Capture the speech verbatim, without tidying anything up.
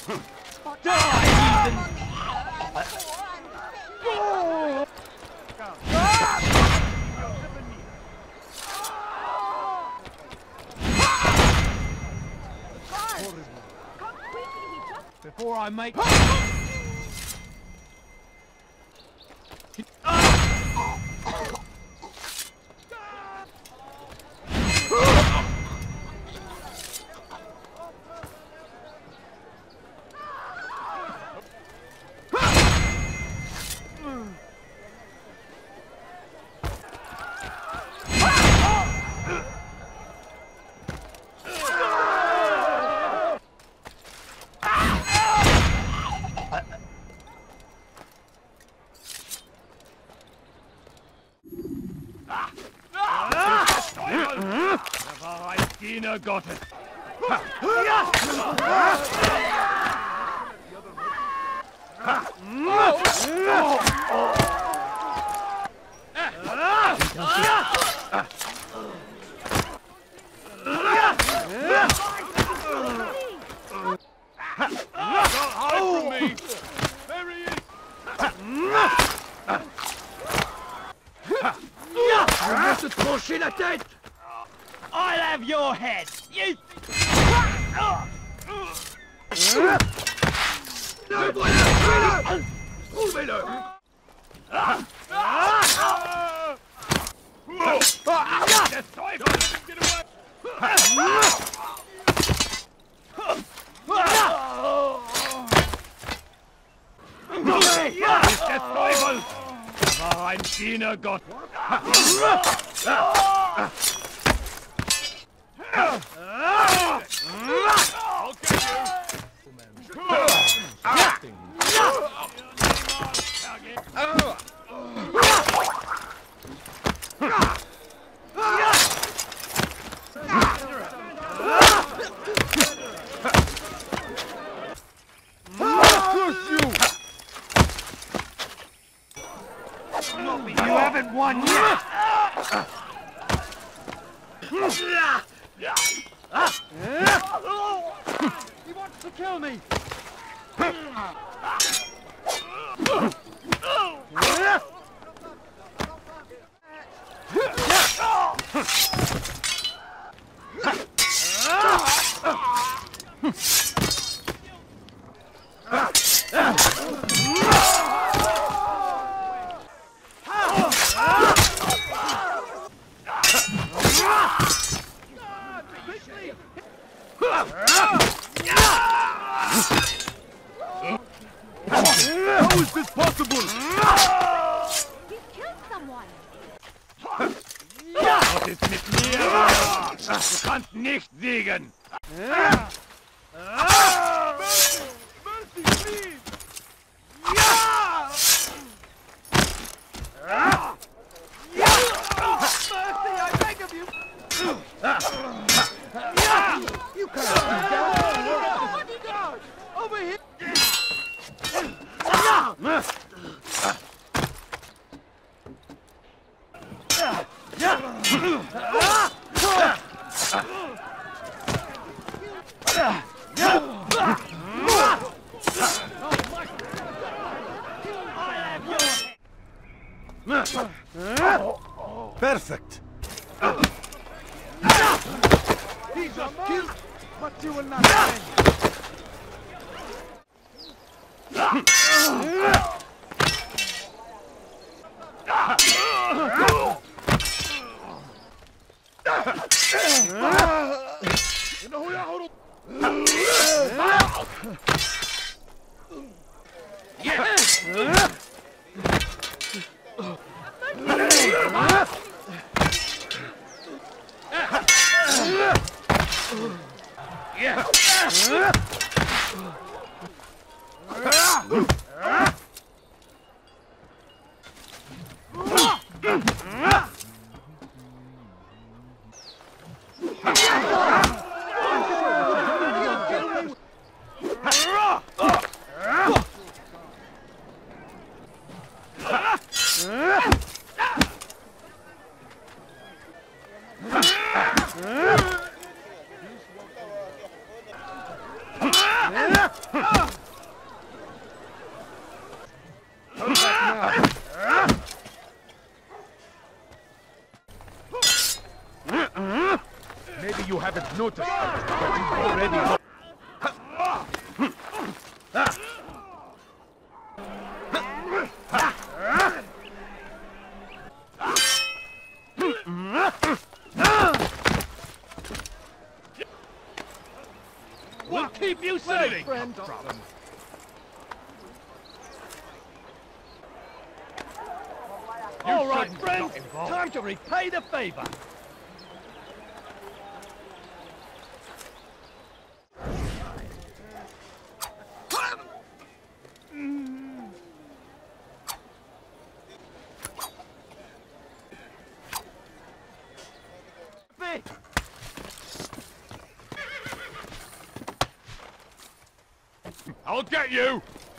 Before I make... Got it. Je vais te trancher la tête. I'll have your head! You... Le voilà! Trouvez-le! War ein Diener Gott! You haven't won yet! He wants to kill me! How is this possible? He killed someone. Was ist mit mir? Du kannst nicht siegen! Mercy! Mercy, please! Mercy, I beg of you! You can't do that! Over here! Perfect. He's a killed, but you will not win. Come back now. Maybe you haven't noticed, but you've already lost. We'll keep you sitting! Friend. All right, friends, time to repay the favor. I'll get you!